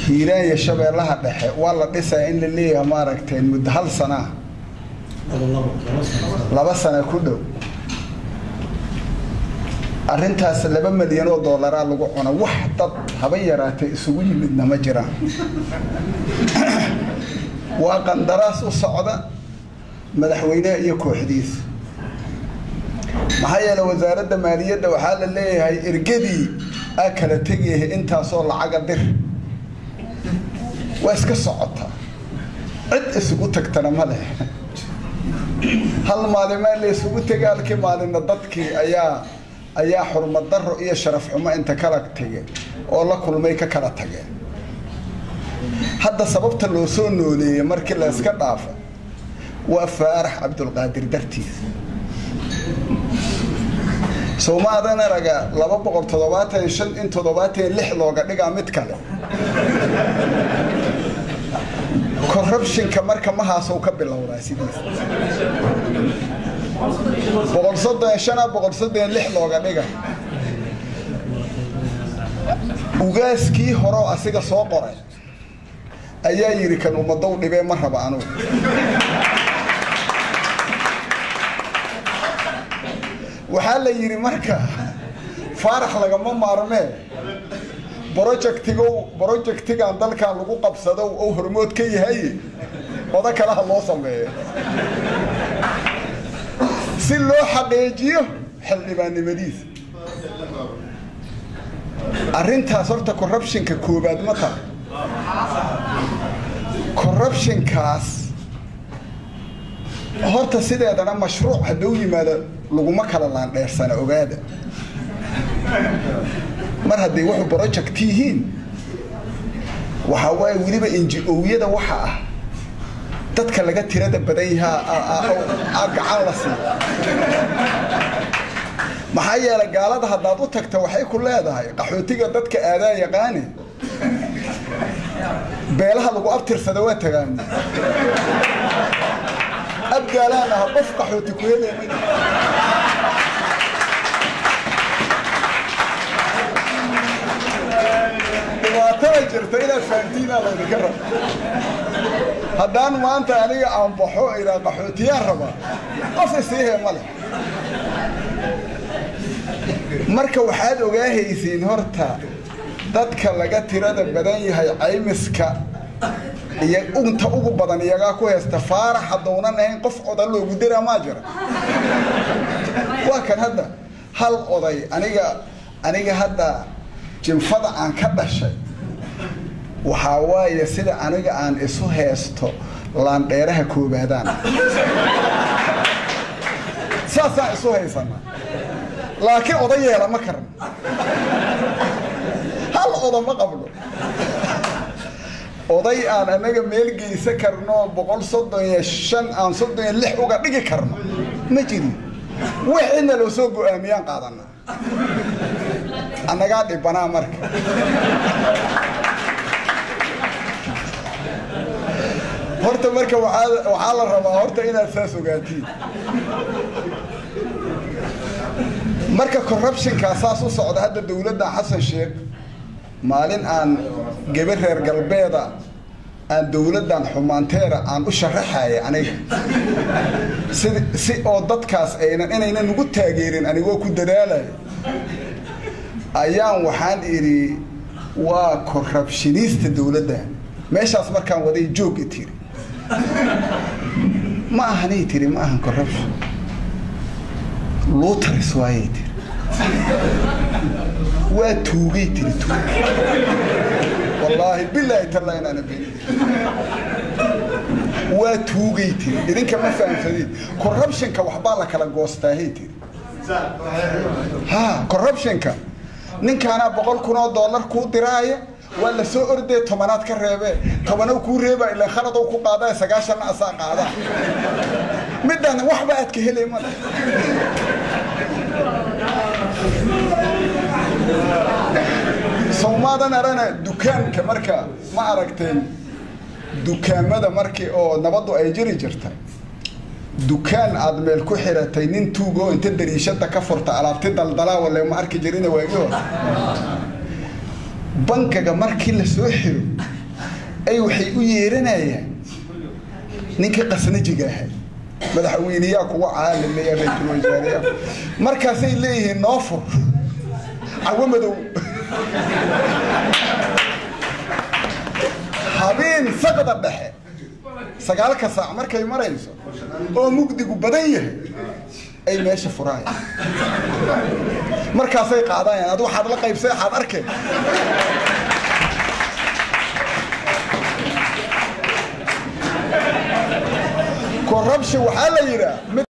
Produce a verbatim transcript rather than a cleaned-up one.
hiiraan iyo shabeellaha dhexe waa la dhisaa in la leeyahay maaragteen muddo hal sana laba sano ku dhow arrintaas laba milyan oo dollar lagu cuna wax dad haba yaraatay isugu yimidna ma jiraan waa qandaraas u socda madaxweynaha iyo kooxdiisa maxaa yeelay wasaaradda maaliyadda waxaa la leeyahay ergadii aa kala tegayay intaasoo lacaga dir waa iska socota cid isugu tagtana ma leh hal maalin la isugu tagaalkii maalinna dadkii ayaa ayaa xurmad darro iyo sharaf xumo inta kala tagay oo la kulmay ka kala tageen hadda sababta loo soo nooleeyay markii la iska dhaafo waa Faarax Cabdulqaadir dartiis Soomaalidan araga laba boqol toddobaatan iyo shan in toddobaatan iyo lix looga dhigaa mid kale corruption ka marka ma haaso ka bilowdaa sidiis boqol soddon iyo shan boqol soddon iyo lix looga dhiga ugaaskii hore asiga soo qoray ayaa yiri kan ummadow dhibay ma raba anu waxaa la yiri marka Faarax lagama maarmee projectigo projectiga dalka lagu qabsado oo hormood ka yahay wada kala loo sameeyo si loo xaqiijiyo xildhibaannimadiisa arrintaas horta corruption ka koobaad ma tahay corruption kaas horta sideedana mashruuc haduu yimaado laguma kala laan dheersana ogaada mar haddii wuxuu project yihiin waxa way waliba N G O-yada waxa ah dadka laga tirada badan yahay gacan la siiyo maxaa yeelay gaalada haddaad u tagto waxay ku leedahay qaxootiga dadka aadaa yaqaan beelaha lagu abtirsada waa tagaan abgaalana qof qaxooti ku helay waa jirta ila faantiina la dhigara haddaan maanta aniga aan baxo ila qaxootiya raba qof isii male marka waxaad ogaahaysiin horta dadka laga tirada badan yahay caymiska iyo unta ugu badan iyaga ku heesta Faarax hadoonan ahayn qof odan loogu diraa ma jira waa kan hadda hal oday aniga aniga hadda jinfada aan ka dhashay waxa waaye sida aniga aan isu heesto laan dheeraha koobaadaan saasa isu heysana laakiin oday yeela ma karan hal oday ma qablo oday aan anaga meel geysa karno boqol soddon iyo shan aan soddon iyo lix uga dhigi karno ma jiri wixina loo soo go'aamiyaan qaadana anaga dhibana marka horta marka waxa waxa la rabaa horta inaad saas ogaatiin marka corruption ka asaas u socda hadda dawladda Xasan Sheekh maalin aan gabar reer galbeeda aan dawladdan xumaanteera aan u sharaxay aniga si si oo dadkaas aynan inaynan ugu taageerin anigoo ku dadaalay ayaan waxaan iri waa corruptionista dawladda meeshaas markaan waday joog tiri ma ahanay tiri ma ahan corruption lottery waaye tiri waa tuugay tiri wallahi billahi taala inaan been waa tuugay tiri idinka ma fahamsadeen corruption ka waxba la kala goostaahay tiri ha corruption ka ninkaana boqol kun oo dollar ku diraaya wala soo orday tobanaad ka reebe tobanaad ku reeba ilaa khalad uu ku qaaday sagaashan asaa qaada midana waxba aad ka helay ma Soomaalidan arana dukaanka marka ma aragteen dukaamada markii oo nabadu ay jiri jirtay dukaan aad meel ku xiratay nin tuugo inta dariishada ka furta alaabti daldalaa wala ma arki jirina waagi hore bankiga markii la soo xiro أي وحي ويرنا يا نينك قسنا جيجاه مدحوينيا كوا عالم يا رئيس الوزراء مركزي ليه نوفر عوامدو حبين سقط الدحى سقالك ساعة مركي مريسو أو مقدق بديه أي ماشي فراي مركزي قاعدين يعني أدو حد لقى يبسي حد أركي كوربش وحالة يرى